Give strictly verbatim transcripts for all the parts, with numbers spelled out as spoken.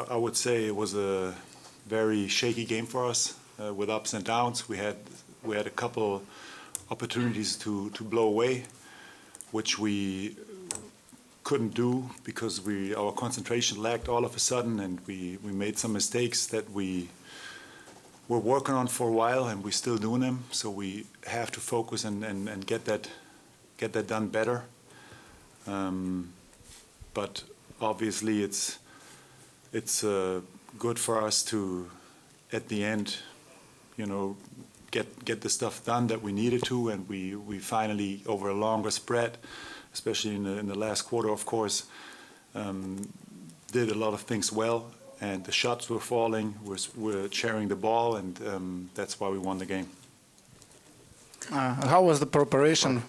I would say it was a very shaky game for us uh, with ups and downs. We had we had a couple opportunities to to blow away, which we couldn't do because we our concentration lacked all of a sudden, and we we made some mistakes that we were working on for a while, and we're still doing them. So we have to focus and and, and get that get that done better. Um, but obviously, it's it's uh, good for us to, at the end, you know, get get the stuff done that we needed to, and we we finally, over a longer spread, especially in the in the last quarter, of course, um, did a lot of things well, and the shots were falling, we're, we're sharing the ball, and um, that's why we won the game. Uh, how was the preparation?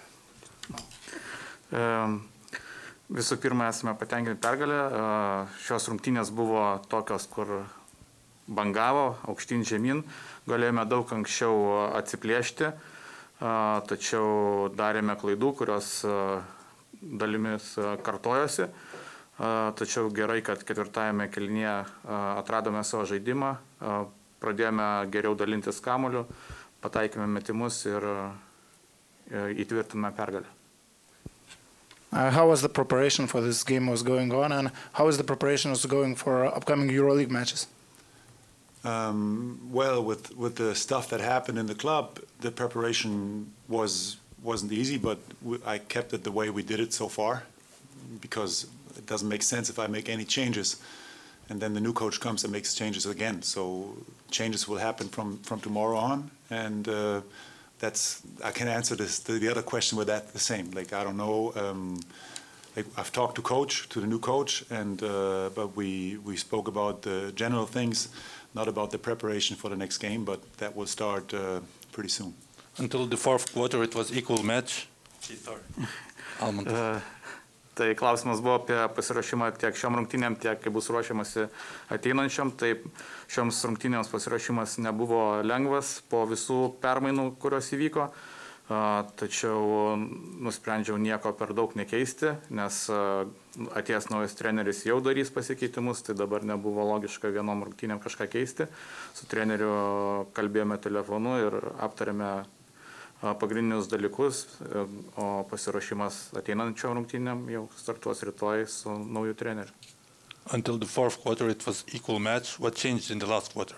Um, Visų pirma, esame patenkinti pergalę. Šios rungtynės buvo tokios, kur bangavo, aukštyn žemyn. Galėjome daug anksčiau atsiplėšti, tačiau darėme klaidų, kurios dalimis kartojosi. Tačiau gerai, kad ketvirtajame kėlinyje atradome savo žaidimą, pradėjome geriau dalintis kamuoliu, pataikėme metimus ir įtvirtinome pergalę. Uh, how was the preparation for this game was going on, and how is the preparation was going for upcoming EuroLeague matches? Um, well, with with the stuff that happened in the club, the preparation was wasn't easy, but we, I kept it the way we did it so far, because it doesn't make sense if I make any changes, and then the new coach comes and makes changes again. So changes will happen from from tomorrow on, and. Uh, That's, I can answer this, the, the other question with that the same. Like, I don't know, um, like I've talked to coach, to the new coach, and uh, but we, we spoke about the general things, not about the preparation for the next game, but that will start uh, pretty soon. Until the fourth quarter, it was equal match. Almond. Uh, tai klausimas buvo apie pasiruošimą tiek šiom rungtynėm, tiek kai bus ruošiamasi ateinančiam. Tai šioms rungtynėms pasiruošimas nebuvo lengvas po visų permainų, kurios įvyko. Tačiau nusprendžiau nieko per daug nekeisti, nes atėjęs naujas treneris jau darys pasikeitimus, tai dabar nebuvo logiška vienom rungtynėm kažką keisti. Su treneriu kalbėjome telefonu ir aptarėme pagrindinius dalykus, o pasiruošimas ateinančiom rungtynėm jau startuos rytoj su nauju treneriu. Until the fourth quarter, it was equal match. What changed in the last quarter?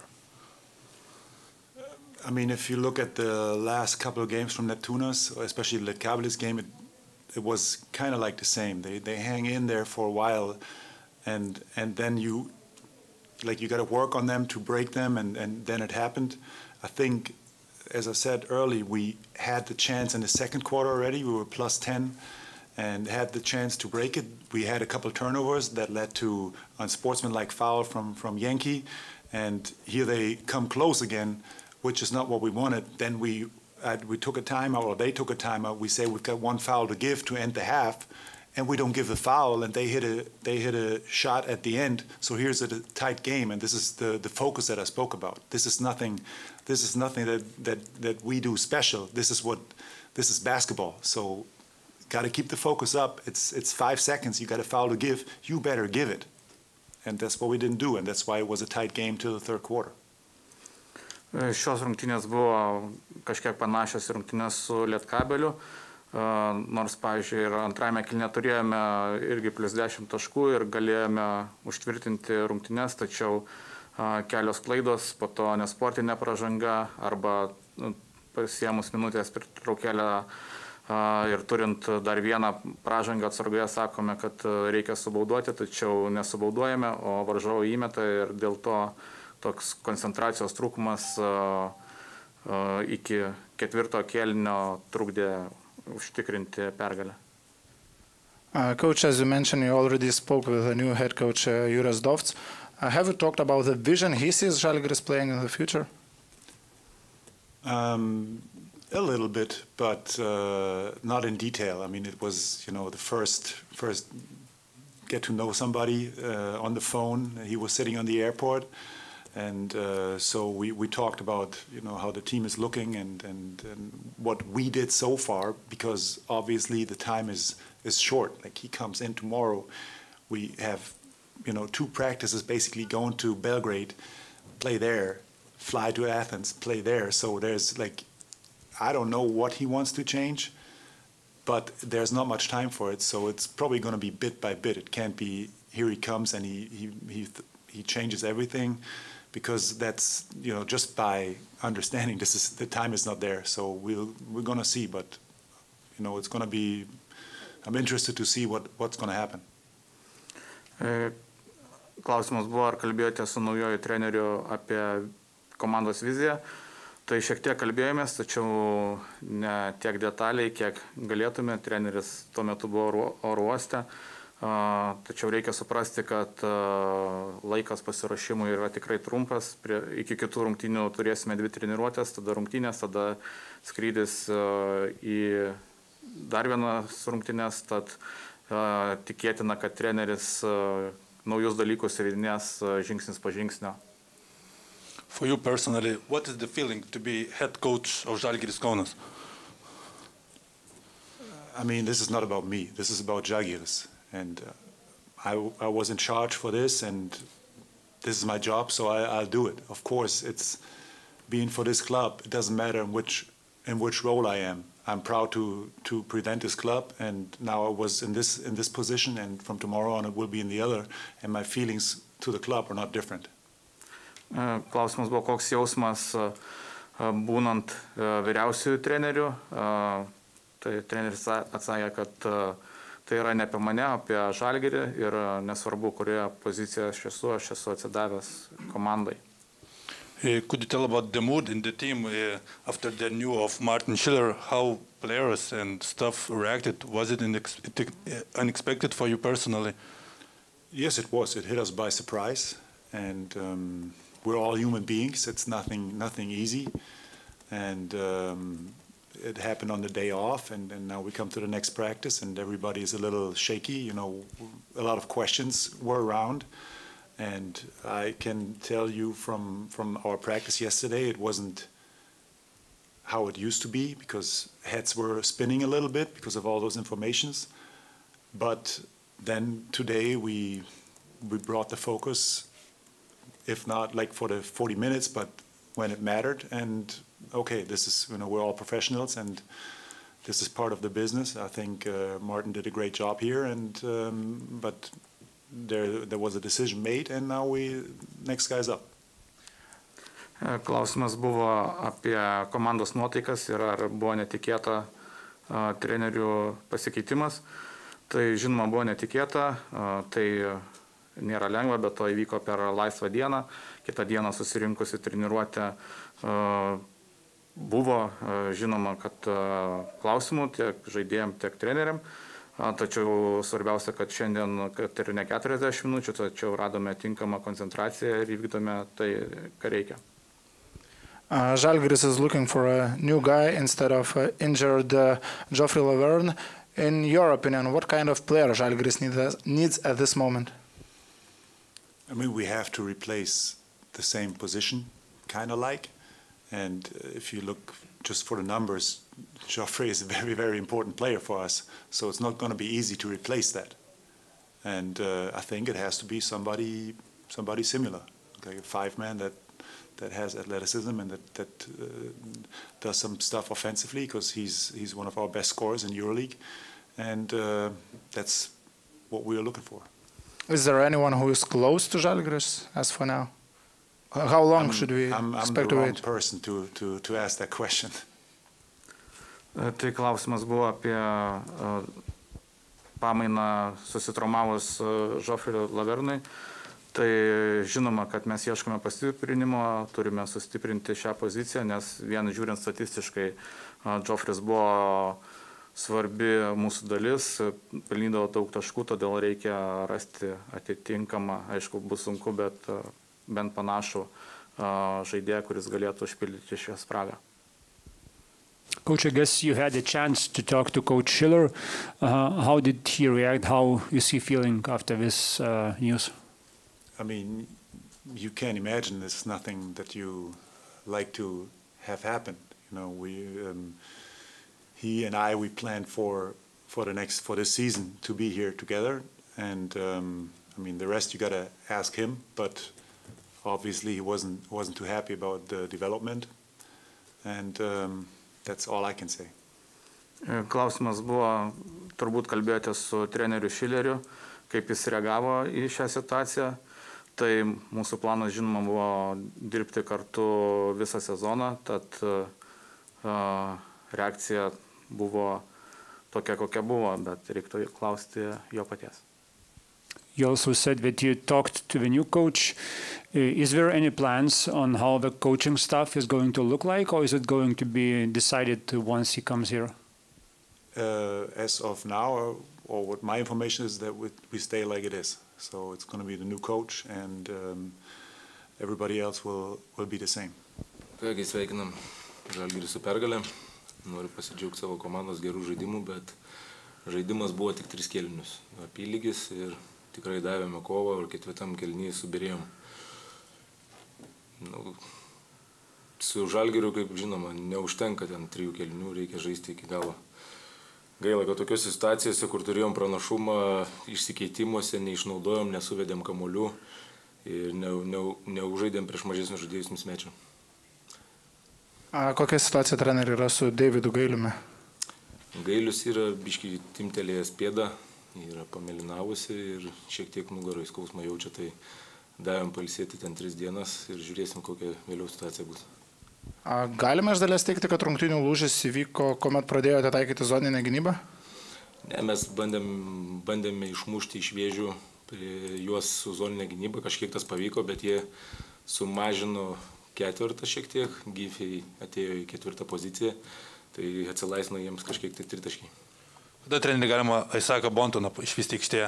I mean, if you look at the last couple of games from Neptūnas, especially the Lietkabelis game, it, it was kind of like the same. They they hang in there for a while, and and then you, like you got to work on them to break them, and and then it happened. I think, as I said early, we had the chance in the second quarter already. We were plus ten. And had the chance to break it. We had a couple of turnovers that led to unsportsmanlike foul from, from Yankee. And here they come close again, which is not what we wanted. Then we uh, we took a timeout, or they took a timeout. We say we've got one foul to give to end the half, and we don't give the foul, and they hit a they hit a shot at the end. So here's a tight game, and this is the, the focus that I spoke about. This is nothing this is nothing that, that, that we do special. This is what this is basketball. So got to keep the focus up. It's it's five seconds. You got a foul to give. You better give it, and that's what we didn't do, and that's why it was a tight game till the third quarter. Šios rungtynės buvo kažkiek panašios rungtynės su Lietkabeliu, nors, pavyzdžiui, ir antrajame kėlinyje turėjome irgi plus dešimt taškų ir galėjome užtvirtinti rungtynės, tačiau kelios klaidos, po to nesportinė pražanga arba pasiėmus minutės pertraukėlę ir turint dar vieną pražangą atsargoje, sakome, kad reikia subauduoti, tačiau nesubauduojame, o varžovai įmeta ir dėl to toks koncentracijos trūkumas iki ketvirto kėlinio trukdė užtikrinti pergalę. Uh, coach, as you mentioned, you already spoke with the new head coach, uh, Juras Dovts. Uh, have you talked about the vision he sees Žalgiris playing in the future? Um, A little bit, but uh, not in detail. I mean, it was, you know, the first first get to know somebody uh, on the phone. He was sitting on the airport, and uh, so we, we talked about, you know, how the team is looking and, and, and what we did so far, because obviously the time is, is short. Like, he comes in tomorrow. We have you know, two practices basically going to Belgrade, play there, fly to Athens, play there. So there's like, I don't know what he wants to change, but there's not much time for it. So it's probably going to be bit by bit. It can't be here he comes and he he he, he changes everything, because that's, you know, just by understanding this is the time is not there. So we'll we're going to see, but you know, it's going to be. I'm interested to see what what's going to happen. Klausimas buvo, ar kalbėjote su naujoju treneriu apie komandos viziją. Tai šiek tiek kalbėjomės, tačiau ne tiek detaliai, kiek galėtume. Treneris tuo metu buvo oro uoste. Tačiau reikia suprasti, kad laikas pasiruošimui yra tikrai trumpas. Iki kitų rungtynių turėsime dvi treniruotės, tada rungtynės, tada skrydis į dar vienas rungtynės. Tad tikėtina, kad treneris naujus dalykus įvedinės žingsnis po žingsnio. For you personally, what is the feeling to be head coach of Žalgiris Kaunas? I mean, this is not about me. This is about Žalgiris. And uh, I, I was in charge for this, and this is my job, so I, I'll do it. Of course, it's being for this club. It doesn't matter in which in which role I am. I'm proud to to present this club, and now I was in this in this position, and from tomorrow on it will be in the other. And my feelings to the club are not different. Klausimas buvo, koks jausmas būnant vyriausiųjų trenerių. Tai treneris atsakė, kad tai yra ne apie mane, apie Žalgirį ir nesvarbu, kurioje pozicijoje aš esu, aš esu atsidavęs komandai. Uh, could you tell about the mood in the team uh, after the news of Martin Schiller? How players and staff reacted? Was it unexpected for you personally? Yes, it was. It hit us by surprise, and um, we're all human beings. It's nothing, nothing easy, and um, it happened on the day off, and, and now we come to the next practice, and everybody is a little shaky. You know, a lot of questions were around. And I can tell you from, from our practice yesterday, it wasn't how it used to be, because heads were spinning a little bit because of all those informations. But then today we we brought the focus, if not like for the forty minutes, but when it mattered. And okay, this is, you know, we're all professionals, and this is part of the business. I think uh, Martin did a great job here, and um, but. There, there was a decision made, and now we next guy's up. Klausimas buvo apie komandos nuotaikas ir ar buvo netikėta uh, trenerių pasikeitimas. Tai žinoma buvo netikėta, uh, tai nėra lengva, bet to įvyko per laisvą dieną. Kitą dieną susirinkusi treniruotę uh, buvo uh, žinoma, kad uh, klausimų tiek žaidėjim, tiek treneriam. Tačiau svarbiausia, kad šiandien, kad ir ne keturiasdešimt minučių, tačiau radome tinkamą koncentraciją ir įvykdome tai, ką reikia. Uh, Žalgiris is looking for a new guy instead of uh, injured uh, Geoffrey Laverne. In your opinion, what kind of player Žalgiris needs, needs at this moment? I mean, we have to replace the same position, kind of like. And if you look just for the numbers, Geoffrey is a very, very important player for us. So it's not going to be easy to replace that. And uh, I think it has to be somebody somebody similar, like a five-man that, that has athleticism and that, that uh, does some stuff offensively, because he's, he's one of our best scorers in EuroLeague. And uh, that's what we are looking for. Is there anyone who is close to Žalgiris as for now? How long I'm, should we I'm, expect to I'm the wait? wrong person to, to, to ask that question. Tai klausimas buvo apie pamainą susitraumavus Geoffrey Lavernui. Tai žinoma, kad mes ieškome pastiprinimo, turime sustiprinti šią poziciją, nes vien žiūrint statistiškai Geoffrey's buvo svarbi mūsų dalis, pelnydavo daug taškų, todėl reikia rasti atitinkamą, aišku, bus sunku, bet bent panašų žaidėją, kuris galėtų užpildyti šią spragą. Coach, I guess you had a chance to talk to Coach Schiller. Uh, how did he react? How is he feeling after this uh, news? I mean, you can't imagine. It's nothing that you like to have happen. You know, we, um, he and I, we planned for for the next for this season to be here together, and um, I mean, the rest you got to ask him, but obviously he wasn't wasn't too happy about the development, and um, that's all I can say. Klausimas buvo, turbūt kalbėjote su treneriu Schilleriu, kaip jis reagavo į šią situaciją. Tai mūsų planas, žinoma, buvo dirbti kartu visą sezoną, tad uh, reakcija buvo tokia, kokia buvo, bet reiktų klausti jo paties. You also said that you talked to the new coach. Is there any plans on how the coaching staff is going to look like, or is it going to be decided once he comes here? Uh, as of now, or, or what my information is that we, we stay like it is. So it's going to be the new coach, and um, everybody else will, will be the same. Kągi sveikinam Žalgirį su pergalė. Noriu pasidžiaugti savo komandos gerų žaidimų, bet žaidimas buvo tik tris kėlinius. Apylygis ir tikrai davėme kovą, ir ketvirtam kėlinyje subirėjom. Nu, su Žalgiriu, kaip žinoma, neužtenka ten trijų kėlinių, reikia žaisti iki galo. Gaila, kad tokiose situacijose, kur turėjom pranašumą, išsikeitimuose, neišnaudojom, nesuvedėm kamuolių ir ne, ne, neužaidėm prieš mažesnius žaidėjus mismečio. A kokia situacija treneri yra su Davidu Gailiumi? Gailius yra biškį timtelėjęs pėdą, yra pamėlynavusi ir šiek tiek nugaroj skausmą jaučia, tai davėm pailsėti ten tris dienas ir žiūrėsim, kokia vėliau situacija bus. A galime iš dalies teikti, kad rungtynių lūžis įvyko, kuomet pradėjote taikyti zoninę gynybą? Ne, mes bandėm, bandėme išmušti iš vėžių juos su zoninė gynyba, kažkiek tas pavyko, bet jie sumažino ketvirtą šiek tiek, Gyfiai atėjo į ketvirtą poziciją, tai atsilaisino jiems kažkiek tai tritaškiai. Kada treneri galima Aisaką Bontoną išvysti aikštėje?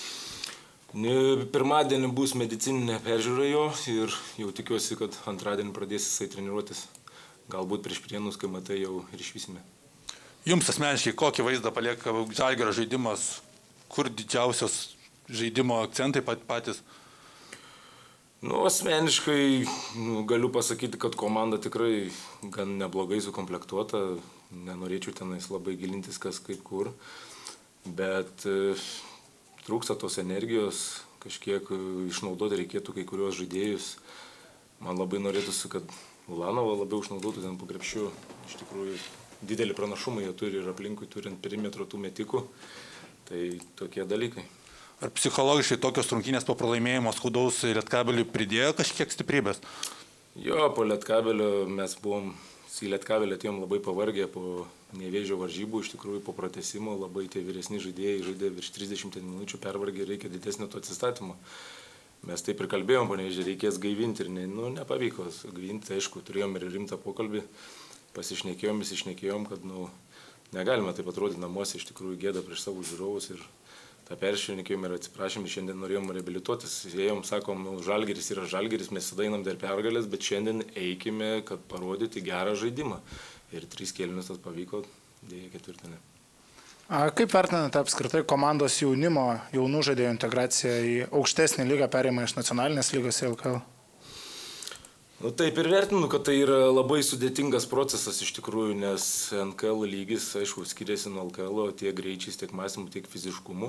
Pirmadienį bus medicininė peržiūra jo ir jau tikiuosi, kad antradienį pradės jisai treniruotis. Galbūt prieš Prienus, kai matai, jau ir išvysime. Jums asmeniškai kokį vaizdą palieka Žalgirio žaidimas? Kur didžiausios žaidimo akcentai patys? Nu, asmeniškai nu, galiu pasakyti, kad komanda tikrai gan neblogai sukomplektuota. Nenorėčiau tenais labai gilintis, kas kaip kur. Bet e, trūksta tos energijos, kažkiek išnaudoti reikėtų kai kurios žaidėjus. Man labai norėtųsi, kad Ulanovą labiau išnaudotų ten po krepšiu. Iš tikrųjų, didelį pranašumą jie turi ir aplinkui turint perimetro tų metikų. Tai tokie dalykai. Ar psichologiškai tokios rungtynės po pralaimėjimo skaudaus Lietkabeliui pridėjo kažkiek stiprybės? Jo, po Lietkabelio mes buvom, į Lietkabelį atėjom labai pavargę po Nevėžio varžybų, iš tikrųjų po pratęsimo labai tie vyresni žaidėjai žaidė virš trisdešimt minučių pervargę, reikia didesnio to atsistatymo. Mes taip ir kalbėjom, po Nevėžio reikės gaivinti ir ne, nu, nepavyko gaivinti, aišku, turėjom ir rimtą pokalbį, pasišnekėjom, įsišnekėjom, kad nu, negalime taip atrodyti namuose, iš tikrųjų gėda prieš savo žiūrovus ir tą peršnekėjom ir atsiprašėm, šiandien norėjom reabilituotis, ėjom, sakom, nu, Žalgiris yra Žalgiris, mes tada einam dėl pergalės, bet šiandien eikime, kad parodyti gerą žaidimą. Ir trys kėlinius tas pavyko, dėja ketvirtą ne. A kaip vertinate apskritai komandos jaunimo, jaunų žaidėjų integraciją į aukštesnį lygą, perėjimą iš nacionalinės lygos į L K L? Nu, taip ir vertinu, kad tai yra labai sudėtingas procesas iš tikrųjų, nes N K L lygis, aišku, skiriasi nuo L K L tiek greičiais, tiek mąstymu, tiek fiziškumu,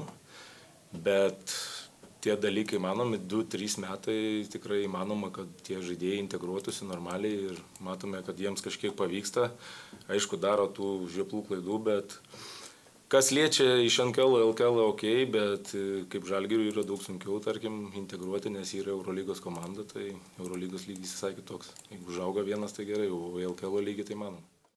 bet tie dalykai manomi, du trys metai tikrai įmanoma, kad tie žaidėjai integruotųsi normaliai ir matome, kad jiems kažkiek pavyksta, aišku, daro tų žioplų klaidų, bet kas liečia iš N K L, L K L ok, bet kaip Žalgiriui yra daug sunkiau, tarkim, integruoti, nes yra Eurolygos komanda, tai Eurolygos lygis visai kitoks. Jeigu užauga vienas, tai gerai, o L K L lygiai tai manoma.